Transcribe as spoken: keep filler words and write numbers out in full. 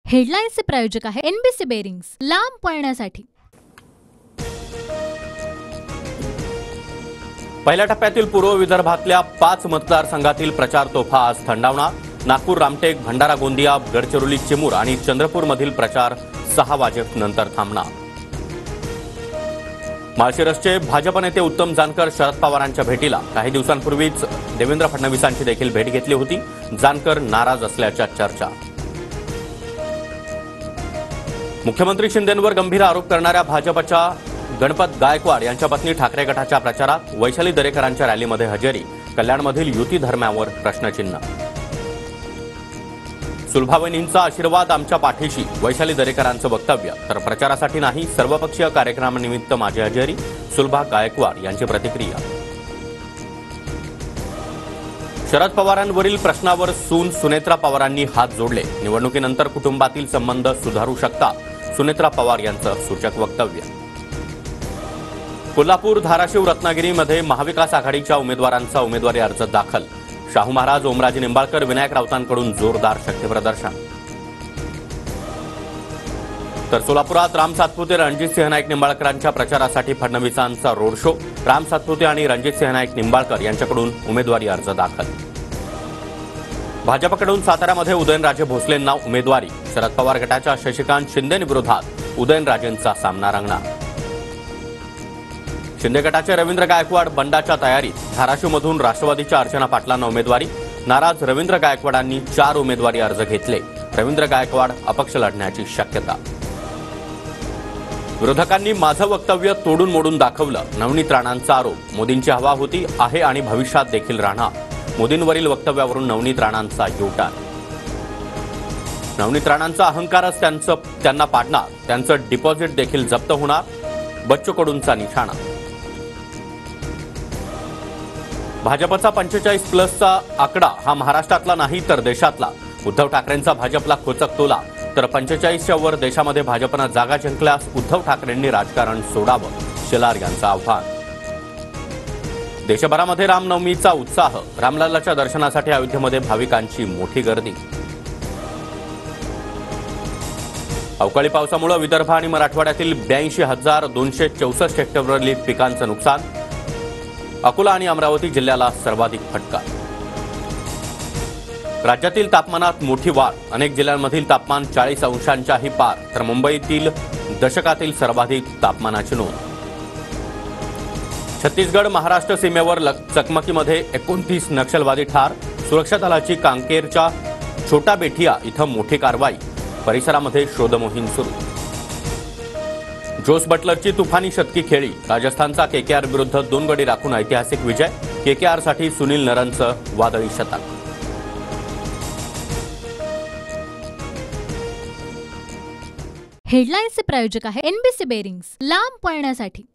हेडलाईन्सचे प्रायोजक आहे NBC bearings, लांब पळण्यासाठी। पहिल्या टप्प्यातील पूर्व विदर्भातल्या पाच मतदारसंघातील प्रचार तोफा आज थंडावणार। नागपूर, रामटेक, भंडारा, गोंदिया, गडचिरोली, चिमूर आणि चंद्रपूरमधील प्रचार सहा वाजेनंतर थांबणार। माळशिरसचे भाजप नेते उत्तम जानकर शरद पवारांच्या भेटीला काही दिवसांपूर्वीच देवेंद्र फडणवीसांची देखील भेट घेतली होती। जानकर नाराज असल्याच्या चर्चा। मुख्यमंत्री शिंदेंवर गंभीर आरोप करणाऱ्या भाजपच्या गणपत गायकवाड यांच्या पत्नी ठाकरे गटाच्या प्रचारात वैशाली दरेकरांच्या रॅलीमध्ये हजेरी। कल्याणमधील युती धर्म्यावर प्रश्नचिन्ह। सुलभावहिनींचा आशीर्वाद आमच्या पाठीशी, वैशाली दरेकरांचं वक्तव्य। तर प्रचारासाठी नाही, सर्वपक्षीय कार्यक्रमानिमित्त माझी हजेरी, सुलभा गायकवाड यांची प्रतिक्रिया। शरद पवारांवरील प्रश्नावर सून सुनेत्रा पवारांनी हात जोडले। निवडणुकीनंतर कुटुंबातील संबंध सुधारू शकतात, सुनेत्रा पवार यांचं सूचक वक्तव्य। कोल्हापूर, धाराशिव, रत्नागिरीमध्ये महाविकास आघाडीच्या उमेदवारांचा उमेदवारी अर्ज दाखल। शाहू महाराज, ओमराजे निंबाळकर, विनायक राऊतांकडून जोरदार शक्तीप्रदर्शन। तर सोलापुरात राम सातपुते, रणजितसिंह नाईक निंबाळकरांच्या प्रचारासाठी फडणवीसांचा रोड शो। राम सातपुते आणि रणजितसिंह नाईक निंबाळकर यांच्याकडून उमेदवारी अर्ज दाखल। भाजपकडून साताऱ्यामध्ये उदयनराजे भोसलेंना उमेदवारी। शरद पवार गटाच्या शशिकांत शिंदेविरोधात उदयनराजेंचा सामना रंगणार। शिंदे गटाचे रवींद्र गायकवाड बंडाच्या तयारीत। धाराशिवमधून राष्ट्रवादीच्या अर्चना पाटलांना उमेदवारी। नाराज रवींद्र गायकवाडांनी चार उमेदवारी अर्ज घेतले। रवींद्र गायकवाड अपक्ष लढण्याची शक्यता। विरोधकांनी माझं वक्तव्य तोडून मोडून दाखवलं, नवनीत राणांचा आरोप। मोदींची हवा होती, आहे आणि भविष्यात देखील राहणार। मोदींवरील वक्तव्यावरून नवनीत राणांचा युटर्न। नवनीत राणांचा अहंकारच त्यांचं त्यांना पाडणार, त्यांचं डिपॉझिट देखील जप्त होणार। बच्चू कडूंचा निशाणा। भाजपचा पंचेचाळीस प्लसचा आकडा हा महाराष्ट्रातला नाही तर देशातला। उद्धव ठाकरेंचा भाजपला खोचक तोला। तर पंचेचाळीसच्या वर देशामध्ये भाजपनं जागा जिंकल्यास उद्धव ठाकरेंनी राजकारण सोडावं, शेलार यांचं आव्हान। देशभरामध्ये रामनवमीचा उत्साह। रामलल्लाच्या दर्शनासाठी अयोध्येमध्ये भाविकांची मोठी गर्दी। अवकाळी पावसामुळे विदर्भ आणि मराठवाड्यातील ब्याऐंशी हजार दोनशे चौसष्ट हेक्टरवरील पिकांचं नुकसान। अकोला आणि अमरावती जिल्ह्याला सर्वाधिक फटका। राज्यातील तापमानात मोठी वाढ। अनेक जिल्ह्यांमधील तापमान चाळीस अंशांच्याही पार। तर मुंबईतील दशकातील सर्वाधिक तापमानाची नोंद। छत्तीसगड महाराष्ट्र सीमेवर चकमकीमध्ये एकोणतीस नक्षलवादी ठार। सुरक्षा दलाची कांकेरच्या छोटा बेठिया इथं मोठी कारवाई। परिसरामध्ये शोधमोहीम सुरू। जोस बटलरची तुफानी शतकी खेळी। राजस्थानचा केकेआर विरुद्ध दोन गडी राखून ऐतिहासिक विजय। केकेआरसाठी सुनील नरनचं वादळी शतक। हेडलाईन्सचे प्रायोजक आहे एनबीसी बेरिंग्स, लांब पळण्यासाठी।